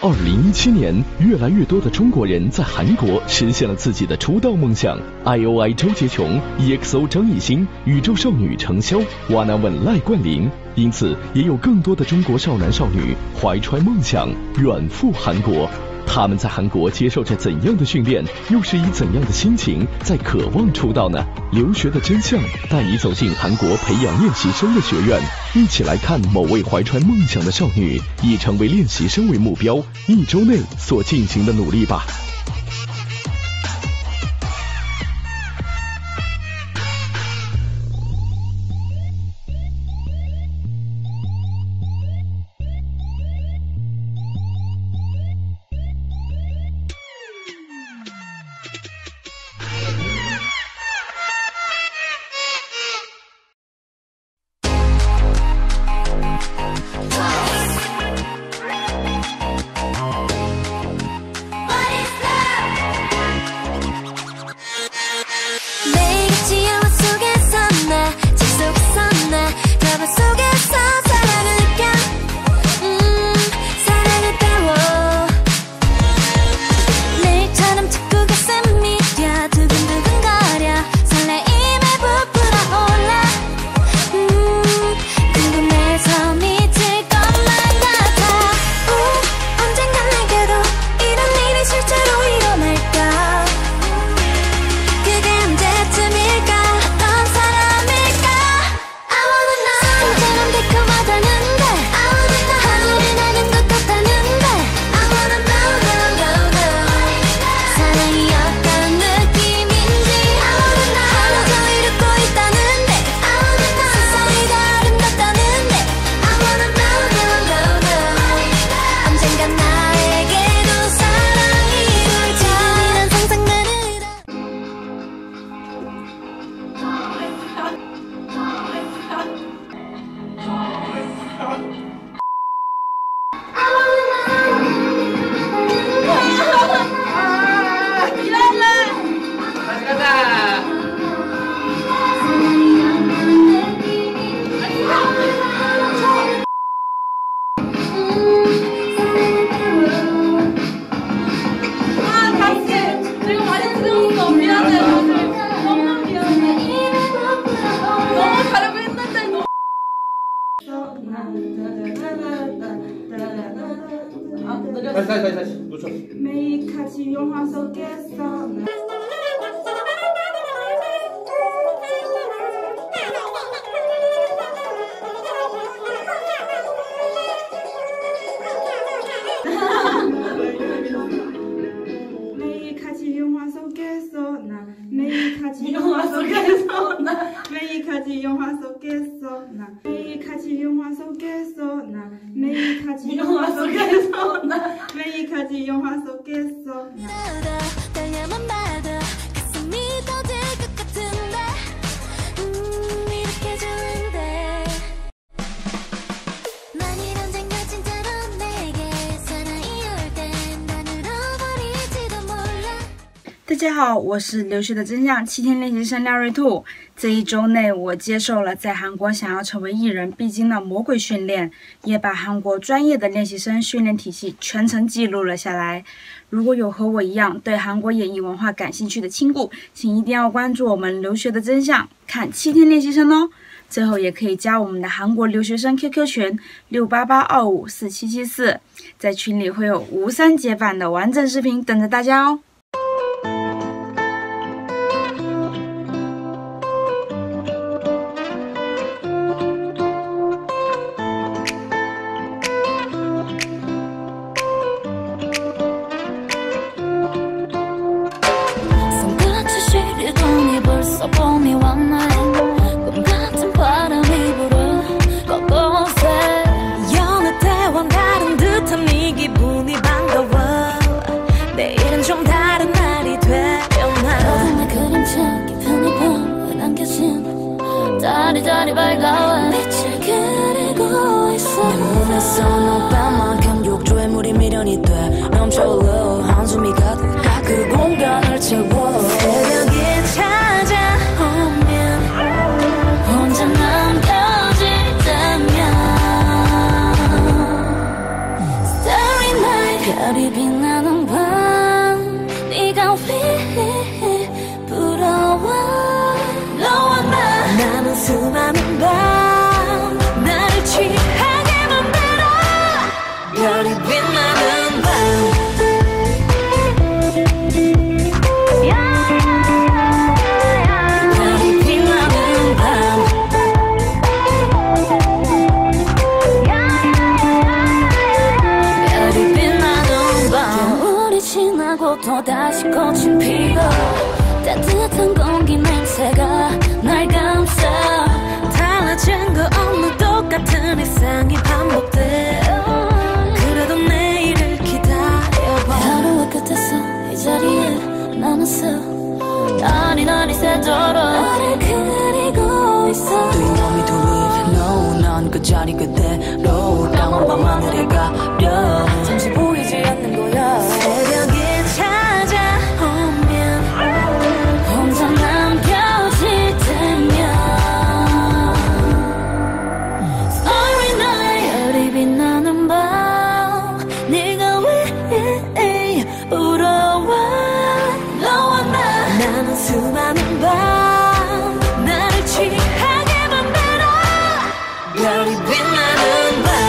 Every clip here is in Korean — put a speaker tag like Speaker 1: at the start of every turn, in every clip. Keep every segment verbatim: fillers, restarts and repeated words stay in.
Speaker 1: 二零一七年，越来越多的中国人在韩国实现了自己的出道梦想。I O I 周杰琼、E X O 张艺兴、宇宙少女程潇、瓦纳问赖冠霖，因此也有更多的中国少男少女怀揣梦想远赴韩国。他们在韩国接受着怎样的训练，又是以怎样的心情在渴望出道呢？留学的真相带你走进韩国培养练习生的学院，一起来看某位怀揣梦想的少女以成为练习生为目标，一周内所进行的努力吧。
Speaker 2: 다시 다시 다시 다시 놓쳐.
Speaker 3: 메이카지 영화 속에서 메이카지 영화 속에서 나 메이카지 영화 속에서 나 메이카지 영화 속에서 나 메이카지 영화 속에서 나 메이카지 영화 속에서 나 메이카지 영화 속에서
Speaker 4: 달려만 봐도 가슴이 터질 것 같은데 음 이렇게 좋은데 만일 언젠가 진짜로 내게 사랑이 올 땐 난 울어버릴지도 몰라。
Speaker 3: 大家好，我是留学的真相七天练习生廖瑞兔。这一周内，我接受了在韩国想要成为艺人必经的魔鬼训练，也把韩国专业的练习生训练体系全程记录了下来。如果有和我一样对韩国演艺文化感兴趣的亲故，请一定要关注我们留学的真相，看七天练习生哦。最后也可以加我们的韩国留学生 Q Q 群六八八二五四七七四，在群里会有吴三节版的完整视频等着大家哦。
Speaker 4: 봄이 왔네 꿈 같은 바람이 불어 곳곳에 여느 때와 다른 듯한 네 기분이 반가워 내일은 좀 다른 날이 되려나 너도 내 그림자 깊은 밤에 남겨진 달이 달이 밝아와 빛을 그리고 있어 내 몸에서 너만큼 욕조에 물이 미련이 돼 넘쳐흘러 한숨이 가득 그 공간을 채워 새벽이 찾아오면 혼자 남겨지다면 Starry night 별이 빛나는 밤 네가 왜 부러워 너와 나 나는 수많은 밤 나를 취하게 만들어 별이 빛나는 밤 또다시 꽃은 피고 따뜻한 공기 냄새가 날 감싸 달라진 거 없는 똑같은 일상이 반복돼 그래도 내일을 기다려봐 하루의 끝에서 이 자리에 남았어 아니 난 이새도록 나를 그리고 있어
Speaker 5: Do you want me to leave? No 난 그 자리 그대로 까만 밤 하늘에 가려
Speaker 4: 잠시 보이지 않는 거야 새벽이 찾아오면 혼자 남겨질 때면 Starry night 별이 빛나는 밤 네가 왜 부러워 너와 나 나는 수많은 밤 나를 취하게 만들어 별이 빛나는 밤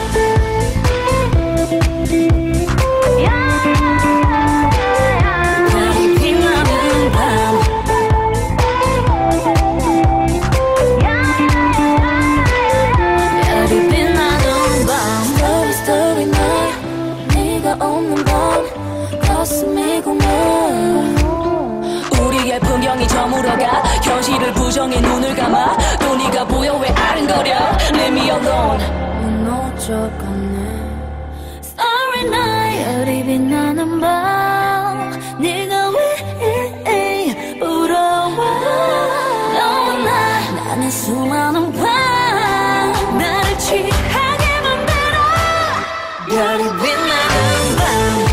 Speaker 5: 우리의 풍경이 저물어가 현실을 부정해 눈을 감아 또 네가 보여 왜 아른거려 Leave me alone
Speaker 4: 무너져가네 Starry night 별이 빛나는 밤 네가 왜 부러워 너와 나 나는 수많은 밤 나를 취하게 만들어 별이 빛나는 밤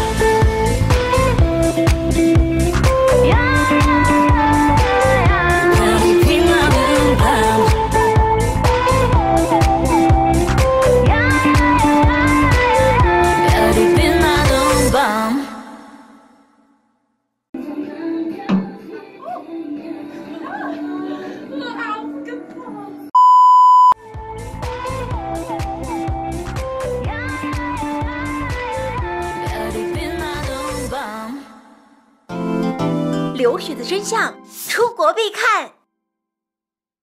Speaker 6: 留学的真相，出国必看。